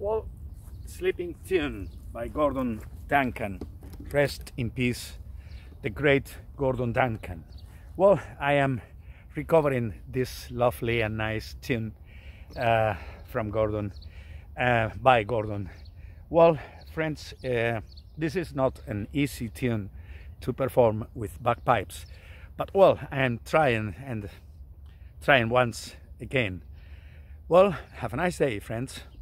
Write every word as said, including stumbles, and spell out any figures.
Well, Sleeping Tune by Gordon Duncan. Rest in peace, the great Gordon Duncan. Well, I am recovering this lovely and nice tune uh, from Gordon, uh, by Gordon. Well, friends, uh, this is not an easy tune to perform with bagpipes, but well, I am trying and trying once again. Well, have a nice day, friends.